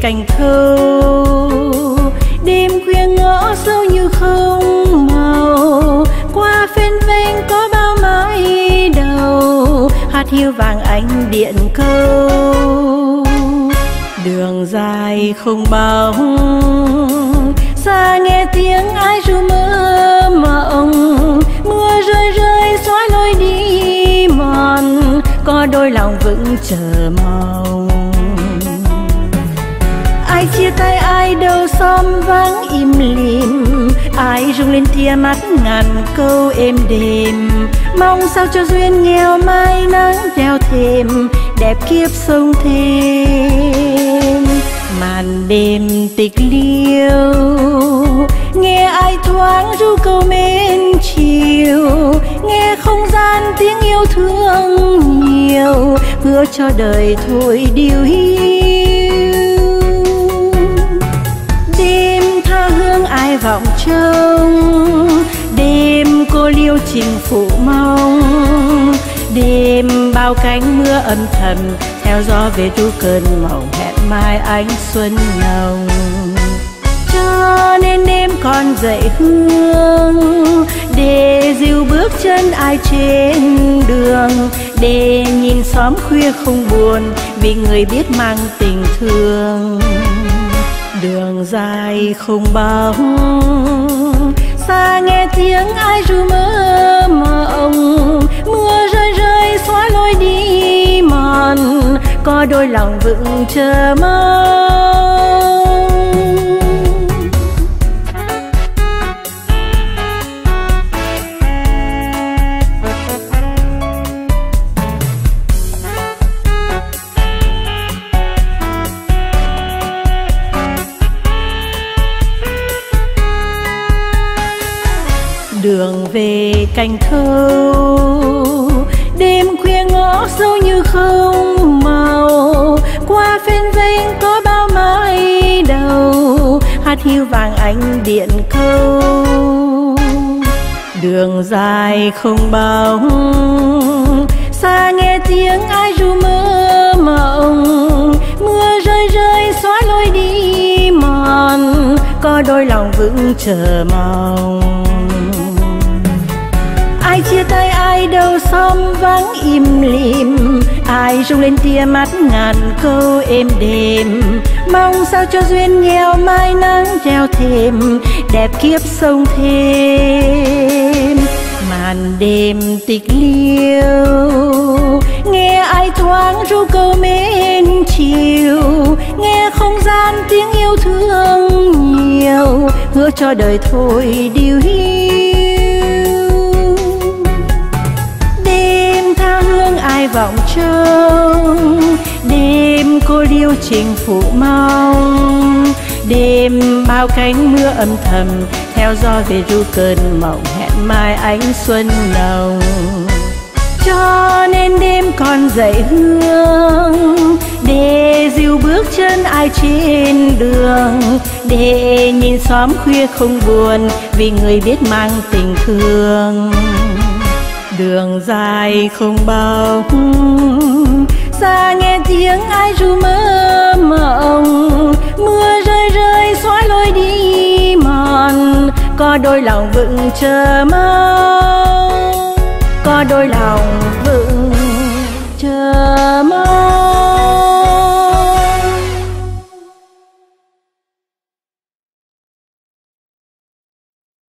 cành thâu. Đêm khuya ngõ sâu như không màu, qua phên vênh có bao mái đầu, hát hiu vàng ánh điện câu. Đường dài không bóng, xa nghe tiếng ai ru mơ mộng. Mưa rơi rơi xóa lối đi mòn, có đôi lòng vững chờ mong. Ai chia tay ai đâu xóm vắng im lìm, ai rung lên tia mắt ngàn câu êm đềm. Mong sao cho duyên nghèo mai nắng treo thềm, đẹp kiếp sông thêm. Màn đêm tịch liêu, nghe ai thoáng ru câu mến chiều. Nghe không gian tiếng yêu thương nhiều, hứa cho đời thôi điều hiu. Đêm tha hương ai vọng trông, đêm cô liêu trình phụ mong. Đêm bao cánh mưa âm thầm, theo gió về ru cơn mộng hẹn mai ánh xuân nồng. Cho nên đêm còn dậy hương, để dìu bước chân ai trên đường. Để nhìn xóm khuya không buồn, vì người biết mang tình thương. Đường dài không bóng, xa nghe tiếng ai ru mơ mộng. Mưa rơi rơi xóa lối đi mòn, có đôi lòng vững chờ mong. Đường về cành thâu, đêm khuya ngõ sâu như không màu. Qua phên vênh có bao mái đầu, hát hiu vàng ánh điện câu. Đường dài không bóng, xa nghe tiếng ai ru mơ mộng. Mưa rơi rơi xóa lối đi mòn, có đôi lòng vững chờ mong. Ai chia tay ai đâu xóm vắng im lìm, ai rung lên tia mắt ngàn câu êm đềm. Mong sao cho duyên nghèo mai nắng treo thềm, đẹp kiếp sông thêm. Màn đêm tịch liêu, nghe ai thoáng ru câu mến chiều. Nghe không gian tiếng yêu thương nhiều, hứa cho đời thôi điều hiu. Ai vọng trông, đêm cô liêu trình phụ mong. Đêm bao cánh mưa âm thầm, theo gió về ru cơn mộng hẹn mai ánh xuân nồng. Cho nên đêm còn dậy hương, để dìu bước chân ai trên đường. Để nhìn xóm khuya không buồn, vì người biết mang tình thương. Đường dài không bóng, xa nghe tiếng ai ru mơ mộng. Mưa rơi rơi xóa lối đi mòn, có đôi lòng vững chờ mong. Có đôi lòng